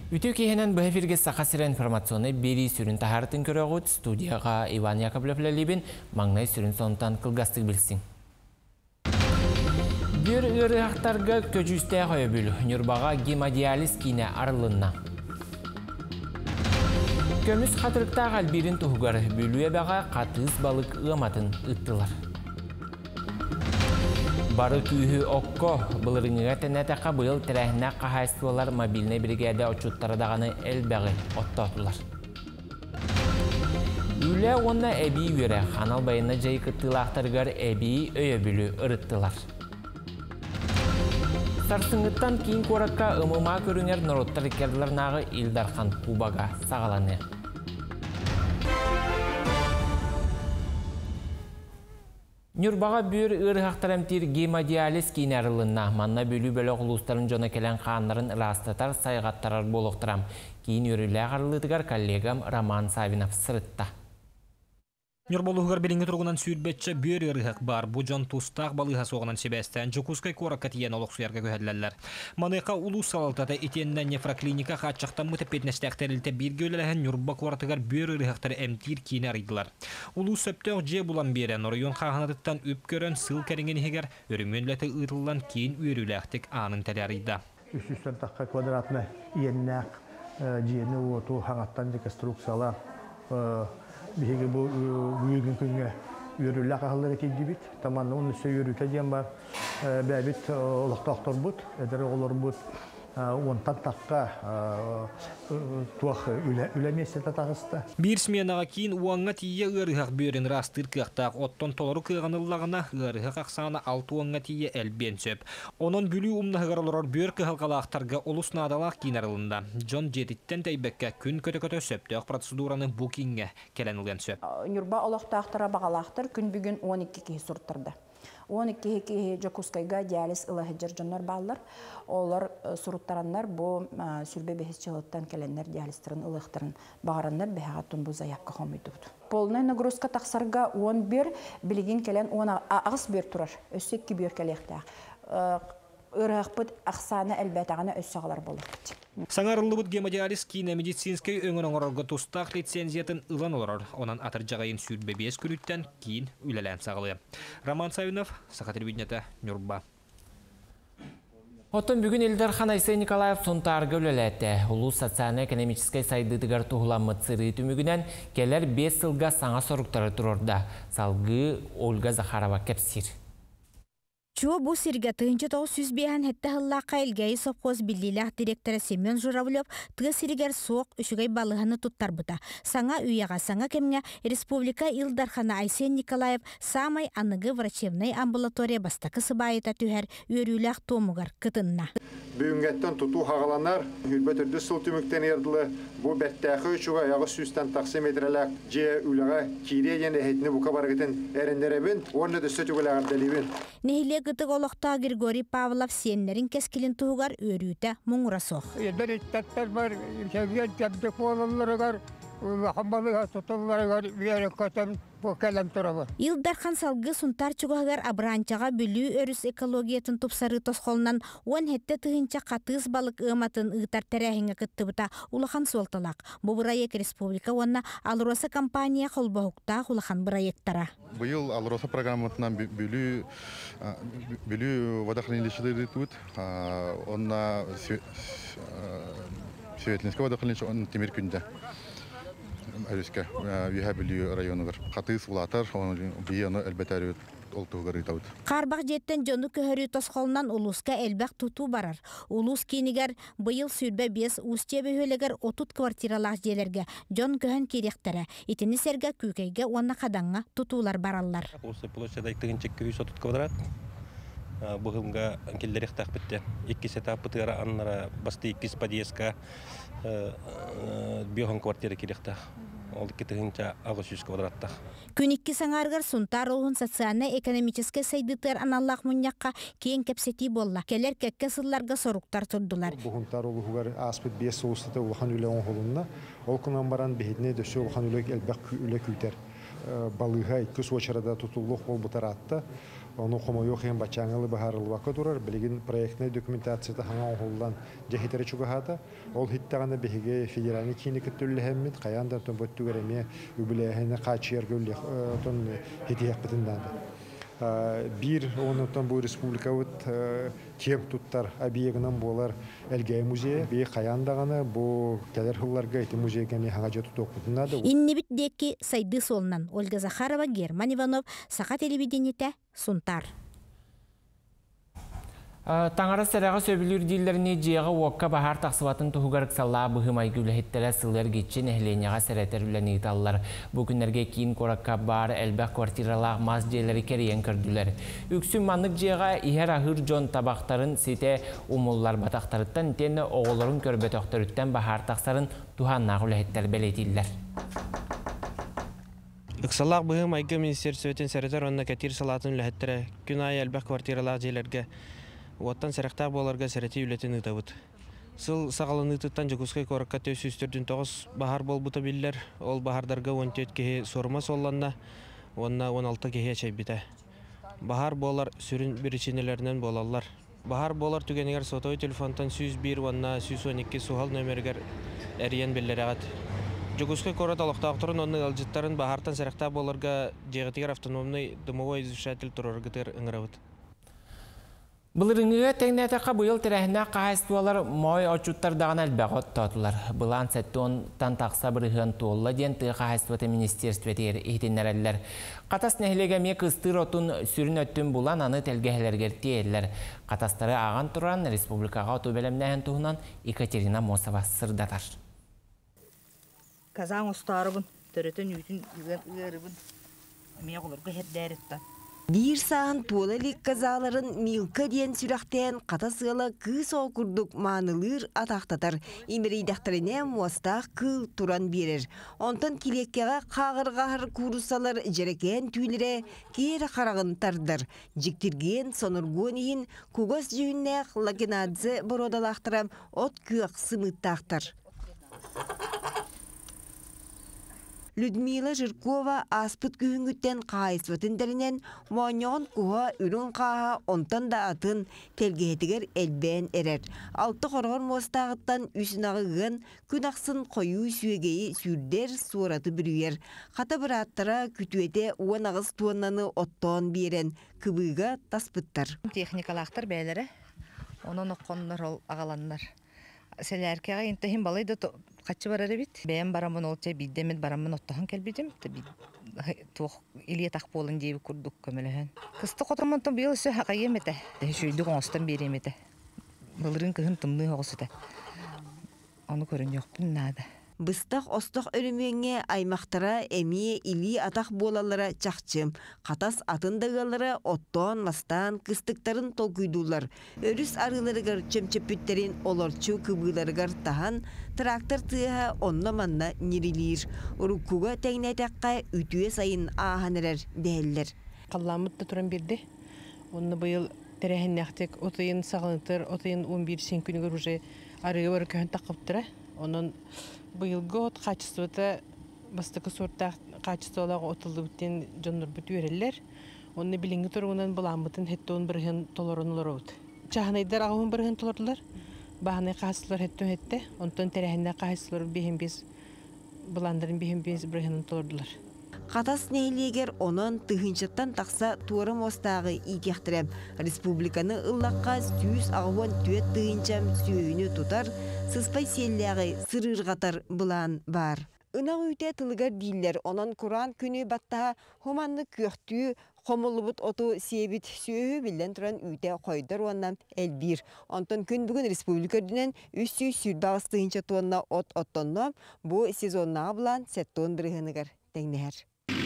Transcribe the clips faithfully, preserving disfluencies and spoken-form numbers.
Үтü кейінен бұл эфирге сақасыра информационы бері сүрін тахартын көріғыт студияға Иван Яковлев-Ләлебін маңнай сүрін сонтан қылғастық білсін. Бір өрі ақтарға көжісті қойы бүл, нүрбаға гемодиализ кейіне арылынна. Көміс қатырықтағы әлберін тұғығар бөлуе баға қатыз балық ұғаматын ұттылар. Бары күйі оқко бұлырыңыға тәнәтәқа бұйыл тәрәхіне қағайыстылар мобильный бригада отчуттарадағаны әлбәғі оттатылар. Үлі онна әбей өрі қанал байына жай күттілақтырғар әбей өйі бүлі ұрыттылар. Сарсыңыттан кейін қораққа ұмыма көріңер нұроттар керділернағы Илдархан Кубаға сағаланы. Нүрбаға бүр ұрғақтарамтир гемодиализ кейін арылынна. Манна бөлі бөлі құлыстарын жона келен қанларын растатар сайғаттарар болуқтырам. Кейін өрілі ағарылытығар коллегам Роман Савинов сырытта. Нүрболуғар белінгі тұрғынан сүйірбетші бөр ұрғақ бар. Бұ жон тұстақ балыға соғынан себәстен жүкускай қораққа тиен олық сұярға көхәділерлер. Манықа улус салалтата етенінен нефроклиника қатшақтан мұтапетнестәқтәрілті бірге өліләген Нүрба қоратығар бөр ұрғақтары әмтир кейін арыдылар. Улус сөптеуқ же бұлан берен, орайон қағанадықтан өп көрін сыл кәрінген егер өріменләті ұйтылан кейін өріләқтік анын тәлі арыйда. Үстістен таққа квадратны иеннәқ жиені оту хаңаттан реконструкциялар Беге bu büyüğün künge yürürlük ahılları kejibit. Tamam onun üstü yürüte diyen var. Bebit olak doktor but, eder olur but. Ondan takka tuğ ülemesi tatağısta. Bir smenağa кейін uanğa tiye ırıhaq börün rastır kıqtaq otton toluru kığanıllağına ırıhaq aqsana altı uanğa tiye elben söp. Onun bülü umnahıgar olurur bör kıhalqalaqtarga olus nadalaq кейін arılında. John Jeditten teybekka kün kötö-kötö söptöq proseduranı bu kinge kelenilgen söp. Нүрба олақтақтыра бағалақтыр күн бүгін он iki кеhi сұрттырды. он iki кеhi жокускайга диализ ылахыджар жоннар баллар. Олар суруттараннар бу сүрбе бехис чылыттан келеннер диализтерин ылыктырын багараннар бехаттын бу заякка хомуйдубду. Полный нагрузка тақсарга он bir билигин келен он агыс бер турар. Өссек ки бер келектак. Ырахпыт ақсаны әлбәтағына өссағалар болуқпыт. Саңарылыбыт гемодиализ кейіне медицинскай өңін оңырарға тұстақ лицензиятын ұлан олар. Онан атыр жағайын сүрбе бес күліттен кейін үлелән сағылы. Роман Савинов, Сақа телевидениеті, Нүрба. Оттон бүгін Илдархан Айсай Николаев сонтарғы үлеләтті. Улус социально-экономическай сайдыдығар тұғыламы цыры түмігінен келер бес сылға саңа сорықтары тұрорда. Салғы Ольга Захарова кәпсір. Чуо бу сирге тыынчы тоғы сүз бейхан хетті хыллаққа илгейі совхоз биллилях директоры Семен Журавлев тығы сиргер соқ үшігей балығаны тұттар бұта. Саңа үйяға саңа кемге Республика Илдархана Айсен Николаев самай анығы врачебнай амбулатория бастақы сыбайыта түхер өрілях томугар кытынна. Бүгінгеттен тұту хағаланар, үлбет үрді сыл түміктен ерділі, бұл бәттәқі үшіға яғы сүстен тақсым етіріләк, же үліға кирейен әхетіні бұқа барғытын әріндеребін, оны дөсті түгіләғар дәлебін. Нехиле гытык олықта Григорий Павлов сеннерин кескилин туғар өрүйті мұңыра соқ. Едер иттаттар бар, сәвген тәбдік болаларығар, хамбалыға тұтыларығар, бүйәрі көтім бұл кәлем тұрабы. Илдархан салғы сұнтар чуғағар абранчаға бүлі өріс экологиятын тұпсары тосқолынан он хетті тұғынча қатыз балық ұматын ұғытар тәрәхіңі күтті бұта ұлахан солталақ. Бұл бұрайек республика онына Алроса компания қолбағықта ұлахан бұрайектара. Бұл Алроса программатынан бүлі водохранилищелері тұд, онына Светлинская водохранилище, он темір күнді. Әліске үйәбілі районығыр. Қатыз ұлатар, бейені әлбәтәрі олтуғыр етауд. Қарбақ жеттен жоны көхірі тосқолынан улуска әлбәқ тұту барар. Улус кейінігер бұйыл сүрбе бес ұстебе өлігер отут квартиралақ желерге жон көхін керектері. Етіні серге көкейге оны қадаңға тұтулар баралар. Осы площада ектігінші күйіс отут квадрат. Бұғымға келдерек тақпетті. Еккес етап бұтығара аннара басты еккес подъездка биохан квартира керекті. Ол кетігінші ағыз жүз квадраттақ. Күніккі саңарғар сұнтар олғын социально-экономический сайдытыр аналлақ мұньяққа кейін кәпсети болла. Келер кәкке сылларға соруқтар тұрдылар. Бұғынтар олғығар аспет бес соғыстаты олған үлі оң қолынна. Ол күнан баран бейдіне дөсі олған үлі әлбәқ үлі күйтер. Балыға күз очарада тұтылық ол бұтар атты. Onu komoyu hem bachangılı baharlı vakit durur. Bilgin proyektine dokumentasyada hangi oğuldan cehitere çugahada. Ol hittağına bihige federalni kini kütüllü hemmit. Kayandan ton böttü göremiye übüleyhine kaçıyer göllü ton hediyak bitindandı. Bir ondan bu respublika ut kem tuttar abiyeginin bolar elgey müzeye bir kayandağına bu gelir hıllarga eti müzeygeni hangaca tutuq bitindandı. İnnibit deki saydı solnan Olga Zakharova, German Ivanov, Saha televideniyete suntar. Tаңара сәраға сөбілер дейлеріне жеға уаққа бағар тақсыватын тұғығарық салла бұғымай күлі сылыр кетшен әхленеға сәрәтер үләне еталылар. Бүкіндерге кейін қораққа бар әлбәқ квартиралақ маз жейлері керейен көрділер. Үксін маңық жеға ихер ахыр жон табақтарын сете умыллар батақтарыттан тені оғылырын көрбет оқтырыттан бағар тақсарын туғанна құләхеттер бәлетілдер. Иксаллах быһым айгы министерствотен сәрәтер онна кәтир салатын үләхеттері күн ай әлбәқ квартиралақ жейлерге Оттан сәрәқтақ боларға сәрәти үлетін ұтабыд. Сыл сағалын ұтыттан жүкізгай қорыққа төс үстірдің тоғыз бағар бол бұта білдер. Ол бағардарға он төрт кеге сорма солланна, онна он алты кеге чай біті. Бағар болар сүрін бірічінелерінен болалар. Бағар болар түгенегер сотой телефонтан сүз бір, онна сүз он екі суғал нөмергер әріен білдер ағат. Жүкізгай қорат алықтақтырын оның алжыттарын бағартан сәрәқтақ боларға жеғытығар автономный дымовой изушатель тұрырғытыр ыңырауыд. Бұлырыңыға тәңнәтіққа бұйыл тірәхіне қағайстуалар мой очуттардағын әлбәғі тұтатылар. Бұлан сәттон тантақса бірігін туылы ден тұғы қағайстуаты министерстветер ехтенер әлілер. Қатас нәхілегеме қыстыр отын сүрін өттін бұлан аны тәлгәхілергер тейелілер. Қатастары аған тұран республикаға оту бәлемнәхін туғынан Екатерина Мосова сырдатар. Казан ұстарыбын, түретін үйтін үйерібін, мен қолырғы хәддәрітті. Bir sağın tuğlalık kazaların milka diyen sürəxtən qata sığala kız okurduk manılır ataqtatar. İmeriydəxtərine muastaq kıl turan berir. Ondan kilekkəға qağır-qağır kurusalar jereken tüylere kere qarağın tardır. Jiktirgen sonurgun eyin kugos jünnəq lakinadze borodalaqtıram ot kүйaq sımıttaqtır. Людмила Жиркова аспыт күйінгіттен қайысватындерінен моңоғын куға үрін қаға онтан да атын телгеетігер әлбән әрер. Алты қорғыр мостағыттан үсін ағығын күн ақсын қойу сүйегейі сүрдер суыраты бүрүйер. Қата бір аттара күтуете уан ағыз туаннаны оттон берен кыбыға таспыттар. Техникалақтар бәлері, оның оққонлар ол ағаланлар. Сәләркеға интахин балайды қачы барары бит. Бәйін барамын олча биддемет барамын оттағын кәлбедім. Туқ илия тақ болын дейбі күрдік көміліген. Кысты қотырмантын бейіл үсі хақа еметі. Шүйді қоңыстан береметі. Бұлырын кығын тымны оғысыды. Оны көрін жоқпын нады. Быстақ остық өрімеңе аймақтара әмие или атақ болалары чақчым. Қатас атындағалары оттон, мастан, кыстықтарын толкүйдулар. Өріс арыларығар чөмчөппүттерін олорчу кыбыларығар тахан, трактор тыға онна манна нерилер. Уруккуға тәңнәтәққа үтуе сайын ағанырар дәлілер. Қалламытты тұрын берді. Оны бұйыл тәрәхіннәқтек отайын сағынытыр, отайын он бір сен күнігір уже арығы бар көхін тақыптыра. Onun bıyılgı ot kaçısıvıta bastıkı sorta kaçısıvılağı otuldu bitten canlar bütü verirler. Onu bilingi turğundan bulanmıtın hette on birhin tolarınlar oldu. Çahanayдар ağın birhin tolarlar. Bahanay kahsılar hette hette. Ondan terehinde kahsılar bihim biz bulandırın bihim biz birhin tolarlar. Қатас нейлегер онын тыхынчыттан тақса туырым остағы икектірем. Республиканы ыллаққа сүйіз ағуан түйет тыхынчам сүйіні тұтар, сыспай селләғі сырыр қатар бұлан бар. Үнақ үйте тылығар дейлер, онын Құран күні баттаға хоманны көқтүү қомылыбыт оту себет сүйі білден тұран үйте қойдар оннан әлбір. Онтан күн бүгін республикадынан үс сүй сүрбағыз тыхынча туанна от оттонна бұл сезоннаға бұлан сәттон бірғынығар тәңнәр.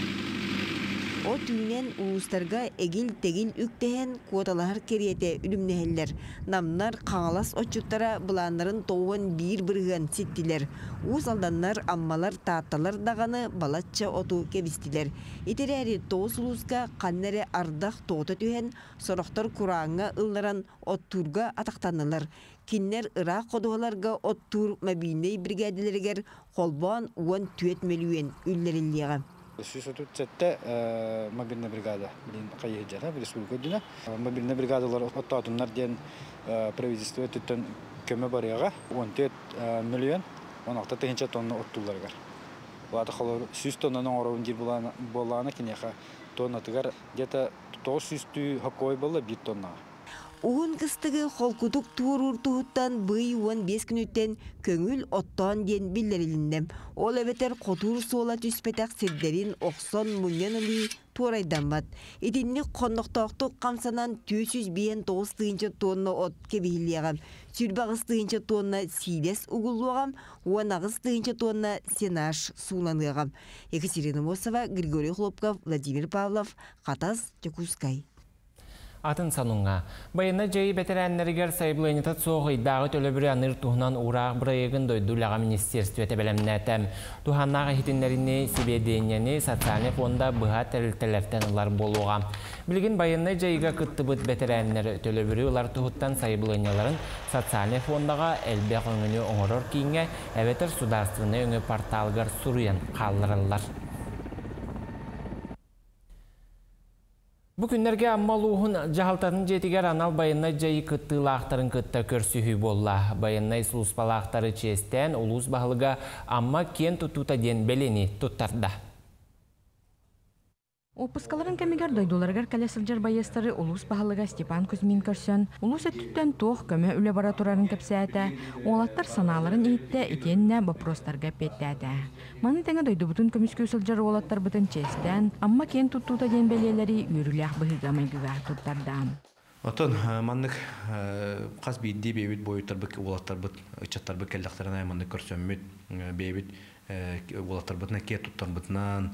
O tüynen uluslarga egil-tegil üktehen kuotalar keriyete ülümneheller. Namlar қаңалас отчуттара bulanların toğun bir bırgın sittiler. Uuz aldanlar ammalar taattalar dağını balatça otu kebistiler. İtereri toğuz uluska kannere ardaq toğuta tühen soroktar kurağına ıldıran otturga ataqtanılar. Kinler Irak koduğalarga ottur mabiney brigadileriger kolban on tüet melüyen ülleriliğe. Сюсотут сетте мобильная бригада билин кайыжара в республика дина. Мобильная бригадалар оттатуннар ден правительство төттөн көмө барыга он төрт миллион он алты тыгынча тонна оттуларга. Булар халар сто тоннаның орын жер буланы боланы кинеха тонна тыгар где-то тоғыз жүз хакой болла бир тонна. Уын кыстыгы холкутук туурур туһуттан бый уон бес күнүттен көңүл оттон ден биллерилиндем. Ол эбетер котур суола түспетак сирдерин оксон муньян ыли туорайданбат. Идинни конноктоктук камсанан төрт жүз биен тогуз тыгынча тонна от кебихилиягам. Сүрбагыс тыгынча тонна силес угуллуагам, уанагыс тыгынча тонна сенаш сууланыагам. Екатерина Мосова, Григорий Хлопков, Владимир Павлов, Катас, Якускай. Атын сануңа. Байына жайы бәтерәнләрігер сайбылайнытат соғы иддағы төлөбірі аныр туғынан ұрақ бұрайығын дойдулаға министерстветі бәлемнәтәм. Туханнаға хитінлеріне себеденені социальный фонда бұға тәрілтелерден ұлар болуға. Білген байына жайыға күтті бұд бәтерәнлері төлөбірі ұлар тұғыттан сайбылайняларын социальный фондаға әлбе қоңыны оңырыр кейінге әветір сударствыны өңі порталғар сұруян қалырылар. Bu günlerge ammaluğun jahaltатын жетігер анал байынна жайы кыттылақтарын кытта көрсүйі болла. Байынна ислуспалақтары честен улус бағылыға амма кен тұтута ден белені тұттарда. Опускаларын кәмегер дойдуларгар кәлесілжер байыстары улус бағылыға Степан Кузьмин көрсен, улус әттіттен тоқ көмі үлі баратурарын көпсәті, олаттар саналарын ейтті етеніне бапростарға петтәді. Маны тәңі дойду бұтын көміс көсілжер олаттар бұтын честен, амма кен тұттута ден белелері үйрілях бұғыға мәйгіға тұттардан. Отон маннык қаз бейді бейбіт бойыттар бұк олаттар бұт, ұчаттар бұк кәлдақтарына маннык көрсөммет бейбіт олаттар бұтына ке тұттар бұтынан,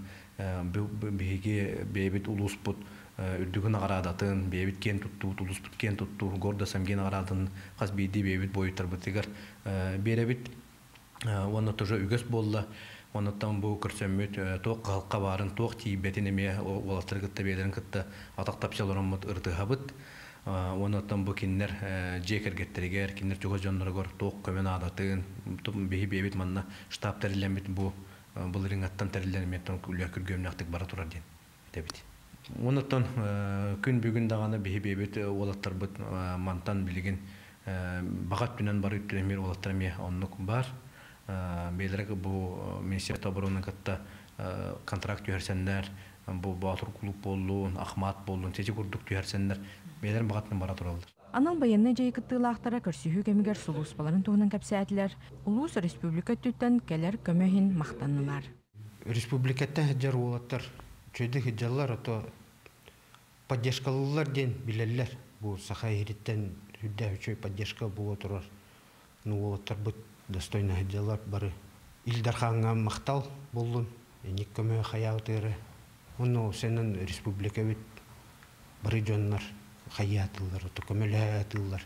бейге бейбіт улус бұт, үрдігін ағарадатын, бейбіт кен тұтту, улус бұт кен тұтту, горда сәмген ағарадын қаз бейді бейбіт бойыттар бұтығар беребіт, оны тұжы үгіс болла. Онаттан бұл көрсөммет тоқ қалқа барын, тоқ тейбетін еме олаттар күтті бейлерін күтті атақ тапшаларын мұт ұртыға бұт. Онаттан бұл кеннер жекергеттерігер, кеннер чоғыз жонларығыр тоқ көмен адатын, бейі бейбет манна штаб тәрілемет бұл рингаттан тәрілеметтен үлі күргөмнақтық бара тұрар ден. Онаттан күн бүгін дағаны бейі бейбет олаттар бұт мантан білеген бағат түнен бар үттілемер олаттар ме оннық бар. Бейлерге бұл Министерство обороны катта контракт түйерсендер, бұл Батыр клуб болуын, Ахмат болуын, тежі күрдік түйерсендер, бейлер бағатының бара тұралдар. Анал байынны жайы кыттылақтара көрсүйі кемігер сұлуспаларын туғынан кәпсәтілер, Улус республика түттен кәлер көмөхін мақтанылар. Республикаттан хеджар олаттар, чөйді хеджалар, поддержкалылар ден білелер. Бұл сақай ереттен хүдді чөй поддержка бұл отырар. Олаттар бұт достойны хеджалар бары. Илдарханға мақтал болуын, енек көмө хаятыры. Оны сенің республика бит бары жонлар хаятылар, көмөлі хаятылар.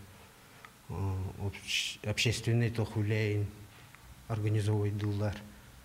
Общественный тохулейн организовывайдылар.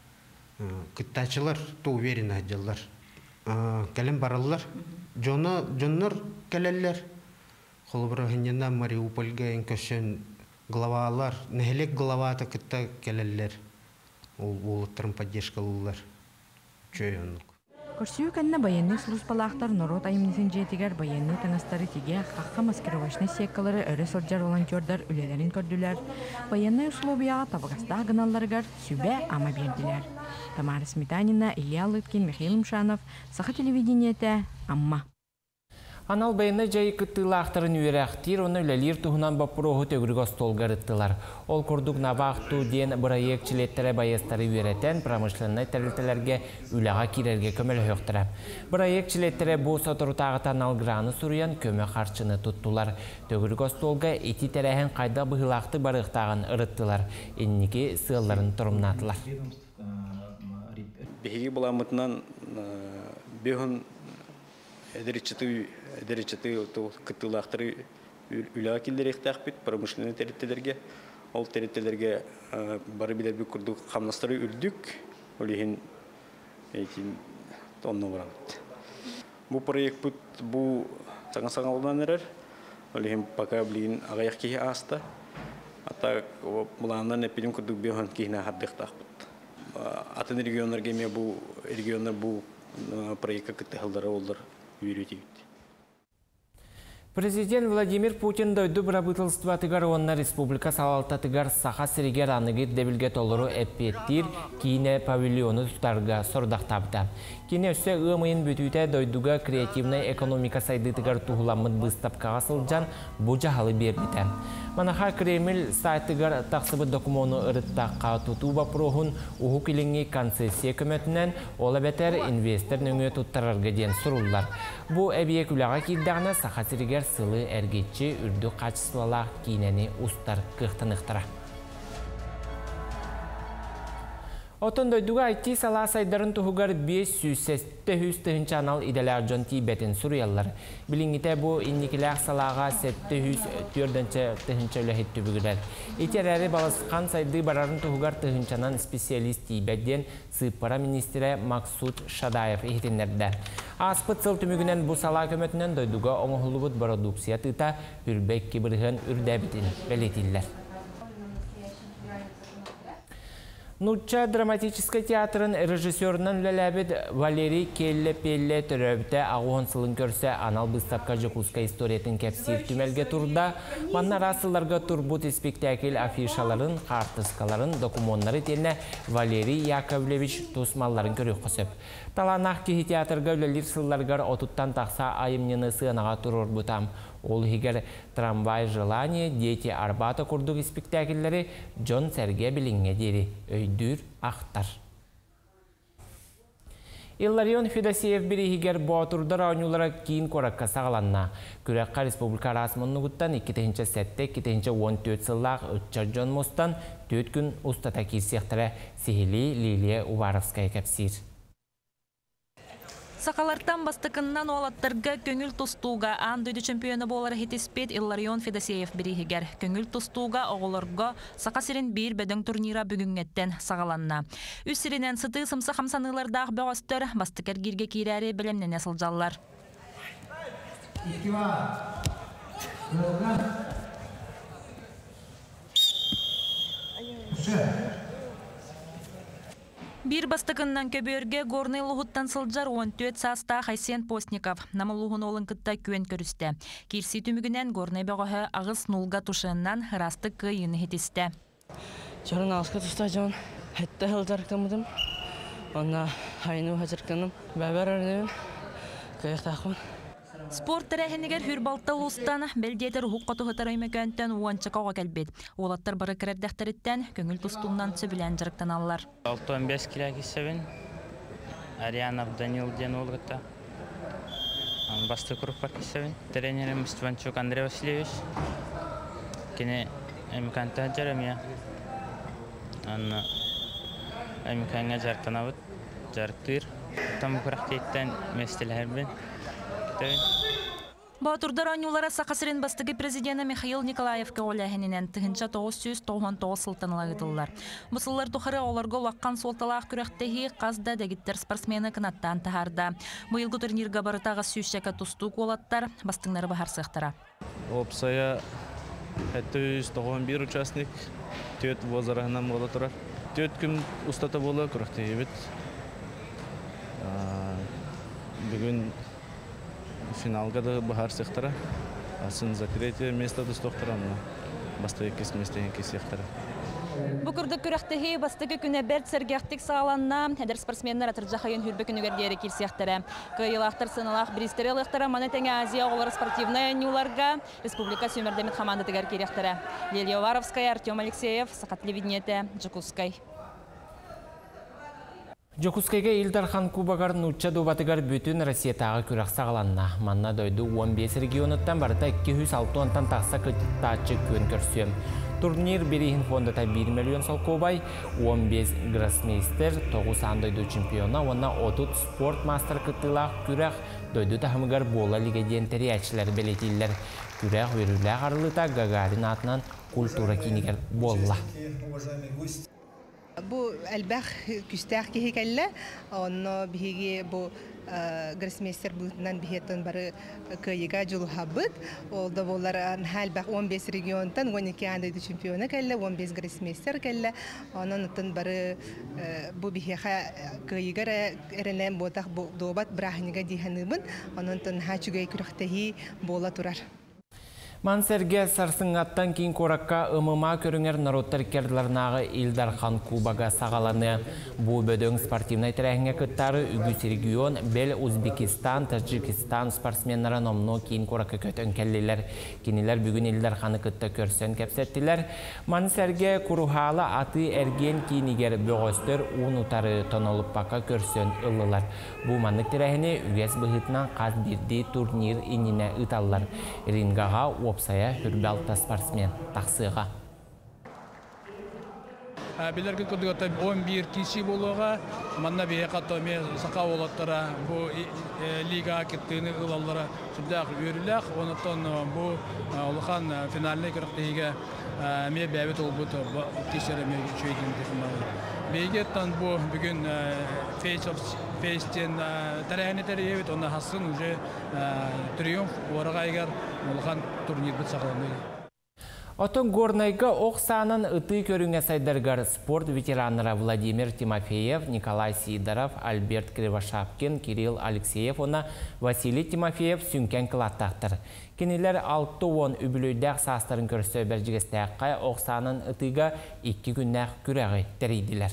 Кыттачылар то уверенно хеджалар. Кәлем баралар, жонлар кәлелер. Холбара хеннена Мариупольга инкөсен главалар, нехелек главата кытта келелер. Ол олаттарын поддержкалылар. Чөй онлық. Көрсүйі кәнна байынны сұлуспалақтар народ айымнысын жетігер байынны таңастары теге қаққа маскировочны секкалары өрі сылжар волонтердар үлелерін көрділер. Байынны условияға табығаста ғыналарғар сүбе ама берділер. Тамара Сметанина, Илья Лыткин, Михаил Мшанов, Саха телевидениеті, Амма. Анал байына жайы кыттылақтарын үйерәқтір, оны үлелер тұғынан бапырығы төгіргі столғар ыттылар. Ол күрдік навақту ден бұрайек чилеттері байыстары үйерәтен промышленный тәрілтілерге үліға керерге көмел өқтірі. Бұрайек чилеттері бұл сатырутағытан алғыраны сұруян көмі қарчыны тұттылар. Төгіргі столға еті тәрәхін қайда бұғылақты барықтағын ұрыттылар. Еннеке сылларын тұрымнатылар. Беги буламытынан бегін дәречеті кыттылақтары үліға келдер ектақ бет, промышленный тәреттелерге, ол тәреттелерге бары білер бі күрдік қамнастары үлдік, олеген онны бұрамыд. Бұл проект бұд, бұл саңа-саңа олдан әрер, олеген пока білген ағаяқ кейі аста, ата бұлағынан әпелім күрдік бейхін кейіне хаддықтақ бұд. Атын регионлар кеме бұл регионлар бұл проектка кыттыхылдары олар үйретейді. Президент Владимир Путин дойду брабытылства тыгар онна республика салалта тыгар саха сиригер анығыр дебілге толыру әппеттір кейіне павильоны тұтарға сордақтабыда. Кейіне өсі ұмайын бүтуіте дойдуға креативный экономика сайды тыгар туғыламыд бұстапқаға сылжан бұ жағалы бербіті. Манаха Кремль сайтыгар тақсыбы докумону ұрыттаққа тұту бапырухын ұху кіліңі концессия көмөтінен ола бәтер инвестор нөңе тұттарарға ден сұрулар. Бұ әбие күліға кейдағына саха сиригер сылы әргетші үрді қачысылалақ кейнені ұстар қықтынықтыра. Отын дойдуға айтти сала сайдарын тұғығар бес жүз сексен чанал иделер жон тибетін сұруялар. Біліңгіте бұ инникілер салаға сексен төртінші өләхет түбігілер. Етерәрі баласқан сайды барарын тұғығар тұғынчанан специалист тибәден сыппара министері Максут Шадаев ехетінлерді. Аспыт сыл түмігінен бұ сала көмөтінен дойдуға оңғылыбыт продукция тұта үрбек кебірген үрдәбітін бәлетілер. Нучча драматический театрын режиссерынан үлеләбіт Валерий Келле-Пелле түрөбіті ағуын сылын көрсе анал бұстапқа жүкузка историятын кәпсир түмелге турда, манна расыларға турбут спектакль афишаларын, қартыскаларын, документары тенне Валерий Яковлевич тусмаларын көрі қосып. Таланақ кехи театрға үлелер сылларғар отуттан тақса айымнені сынаға турur бұтам. Ол егер трамвай желание, дети арбата күрдік спектакльлері Джон Серге біліңе дері өйдір ақтар. Илларион Федосеев бірі егер бұатырдар ауынылара кейін қораққа сағаланна. Күрәққа республика расмонны ғыттан екі сәтте екі он төрт сыллақ үтчар Джон Мостан төрт күн ұстата керсектірі Сихили Лилия Уваровская кәпсир. Сақалартан бастықыннан олаттарға көңіл тұстуға аң дөйді чемпионы болары хетеспет Илларион Федосеев бірігігер. Көңіл тұстуға оғыларға сақа сирен бір бәдің турнира бүгінгеттен сағаланна. Үс сиренен сыты сымсы қамсанылардағы бәғастыр бастықар кирге кейрәрі білімнен әсілжалар. Bir бастықыннан көберге горный лұғыттан сылжар он төрт саста Хайсен Постников намылуғын олын кытта күйен көрісті. Керси түмігінен горный бәғығы ағыз нулға тұшыннан хырасты күйіні хетісті. Жарын алысқа тұста жауын әтті ғылдарықтамыдым. Онна хайну ғажырқаным бәбәр әрінеуін көйіқтақын. Спорт тәрәхінігер хүрбалтал ұстан бәлдетер ұққаты ғытар өймекөнттен уанчықауға кәлбет. Олаттар бары кірәрдәқтіріттен көңіл тұстуынан сөбілән жырықтан алылар. алтын бес кило кесебін. Арианов Данил ден олғыта. Басты құрықпар кесебін. Тренерім Стванчук Андрей Васильевич. Кені әміканта жарам я. Әміканға жарттан абыт. Жарттыр. Там құрақтейттен местел әрбін. Батурдар анюлара сақасырын бастығы президенті Михаил Николаевка оләхінінен тұхынша тоғыз жүз тоғыз тоғыз сылтанылар етілділер. Мұсыллар тұқыры оларға лаққан солталақ күрәқтегі қазда дәгіттер спортсмені қынаттан тахарда. Бұйылғы турнирға барытаға сүйшәкі тұсту қолаттар бастыңлары бағар сықтыра. Опсая жүз тоғыз бір участник төт возарағынан мола тұрар. Төт күн ұстата болы күрәқтегі бет. Бүгін финалга да бахар сектора, асын за третье место достохтора, бастығы кес местеген кес сектора. Бұқырды күрәқтігі бастығы күні бәрт сәргәқтік сағаланна, әдір спортсменлер атыржа қайын хүрбі күнігердері кел сектора. Күйілақтар сынылақ бірістері лықтара, Манетеңе Азия олары спортивная нюларға республика сөмірдемет команды тігер керектері. Лилия Варовская, Артем Алексеев, Сақат Левиднеті, Жукускай. Жокускайга Илдархан Кубагар нучча дубатыгар бүтін Россиятағы күрәқ сағаланна. Манна дойду он бес регионыттан барыта екі жүз алты онтан тақса күттачы көн көрсем. Турнир берейін фондата бір миллион солкобай, он бес гроссмейстер, тоғыз андойду чемпиона, онна отут спорт мастер кыттылақ күрәқ дойду тахымыгар бола лигеден тәрияшілер белетелер. Күрәқ өрілі арылыта Гагарин атынан культура кинигер болла. Бу әлбәх күстәк кеһи кәллә, онно биһиги бу гроссмейстер бұлтынан бігеттен бары күйіға жылу хабыт. Ол да болар хәлбәқ он бес регионтан он екі андайды чемпионы кәлі, он бес гроссмейстер кәлі. Onun için bari bu biheha kıyıgara erenen botak doğbat brahiniga dihanımın onun için haçugay kürektehi bola turar. Manserge sarsыңаттан кейін қораққа ымыма көріңер народтар керділернағы Илдархан Кубага сағаланы. Бұл бөдөң спортивнай тәрәхіңе күттары үгіс регион, бел Узбекистан, Таджикистан спортсменлары номно кейін қораққа көтін кәлілер. Кенелер бүгін Илдарханы күтті көрсен кәпсеттілер. Мансерге күрухалы аты әрген кейінігер бөғістер ұн ұтары тонолып бақа көрсен ұлылар. Бұл маңық тәрәхіне үгес бұғытынан қаз бірді турнир иніне ұталылар. Рингаға опсая хүрбалта спортсмен тақсыға. Билерге күдігіті он бір киши болуға, манна бейе қатоме сақа олаттара, бұл лига кеттіғіні ұлалары сүрдәқ өріләқ, онытын бұл олыған финальный күріқтіге ме бәбет ол бұты кешері ме шөйдің декімалы. Бейгеттен бұл бүгін фейстен тәрәхіне тәрейбет, оны хасын уже триумф орыға егер олыған турнир бұт сақыланды. Отын горнайга оқсанын ыты көріңе сайдаргар спорт ветеранлары Владимир Тимофеев, Николай Сидоров, Альберт Кривошапкин, Кирилл Алексеев, она Василий Тимофеев сүнкен кылаттақтыр. Кенелер алты он үбілейдәк састарын көрсі бәржігістәққа оқсанын ытыға екі күннәқ күрәғі тәрейділер.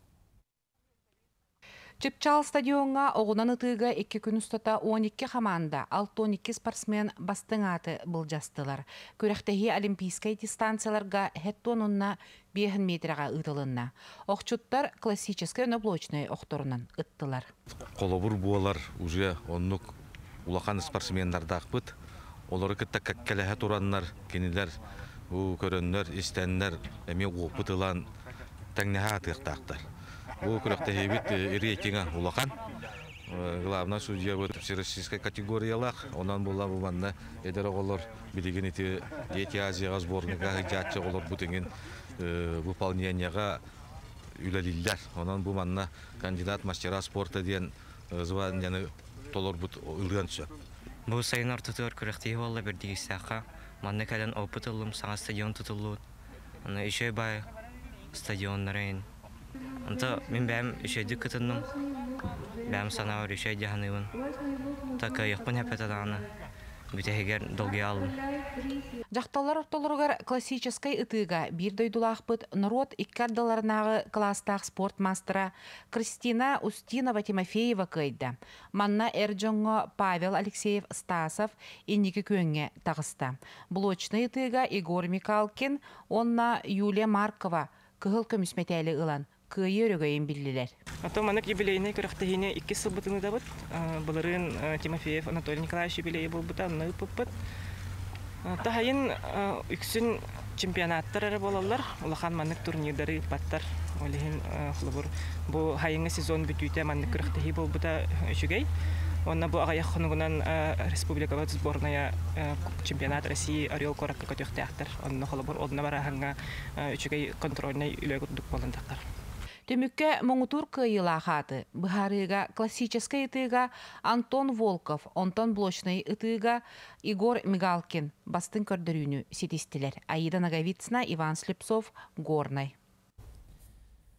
Чепчал стадионға оғынан ытыға екі күн ұстата он екі команда, алты он екі спортсмен бастың аты бұл жастылар. Көріқтегі олимпийскай дистанцияларға хеттон онна бес метрға ұтылынна. Оқчуттар классическай оноблочной оқтырынан ұттылар. Қолобыр буалар уже оннық улақан спортсмендарды ақпыт. Олары күтті кәккеләхе тұранлар, кенелер, көрінлер, істәнлер, әме опытылан тәңнәхе атықтақтар. Бұл күрәқті хейбет рейтинга улақан. Главна судья бұл всероссийской категориялақ. Онан бола бұманна әдер оғылар білеген еті Дети Азияға сборныға жатшы оғылар бұтыңын выполненияға үләлілдер. Онан бұманна кандидат мастера спорта ден званияны толар бұт үлген түсі. Бұл сайын артытығыр күрәқті хейбалла бірдегі сәқа. Манны кәлін опыт ұлым, саңа стадион тұтылуы. Үші бай стадионларайын. Anta min bäm işedi kıtındım. Bäm sana var işedi hanıvın. Taka yakın hepetadana. Бүтәһегер долгы алын. Жақталар ортолоргар классическай ытыга бир дойдулахпыт народ иккардаларнагы класстаг спорт мастера Кристина Устинова Тимофеева кайда. Манна Эрджонго Павел Алексеев Стасов инники көңге тагыста. Блочный ытыга Игорь Микалкин, онна Юлия Маркова кыгыл көмүсметәле ылан. Кыйырыгайын биллилер. Ато манак юбилейный көрәктәһине ике сылбытыны да бут. Буларын Тимофеев Анатолий Николаевич юбилейы бул бута ны пуппут. Тахайын үксүн чемпионаттары болалар. Улахан манак турнирлары баттар. Олehen хлыбыр. Бу хайыңы сезон бүтүтә манак көрәктәһи бул бута үчүгәй. Онна бу агая хонугунан республикага сборная чемпионат России Орел коракка көтөктәктер. Онна хлыбыр одна бараханга үчүгәй контрольный үләгү дук боландактар. Төмүккә моңутур кыйылахаты, быһарыга классический ытыга Антон Волков, Антон Блочный ытыга Игорь Мигалкин бастын көрдөрүүнү сетистилер. Аида Наговицына, Иван Слепцов, Горный.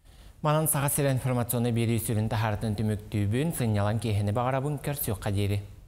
Манан саға сірі информационы бері сүрін тахартын түміктүйбін, сыңнялан кейхені бағарабын көрсі қадері.